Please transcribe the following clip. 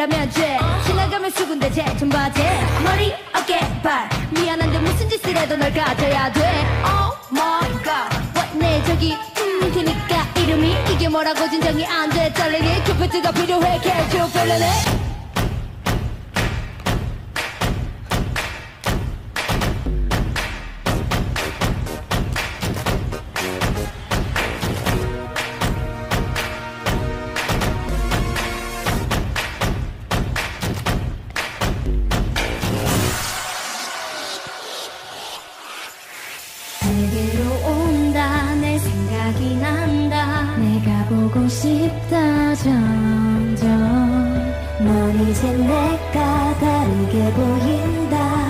한다면 죄 지나가면 수군대제 전바제 머리 어깨 발 미안한데 무슨 짓을 해도 널 가져야 돼 Oh my god 내 저기 테니까 이름이 이게 뭐라고 진정이 안 돼 떨리니 큐피트가 필요해 Can't you feel it 내게로 온다 내 생각이 난다 내가 보고 싶다 점점 넌 이제 내가 다르게 보인다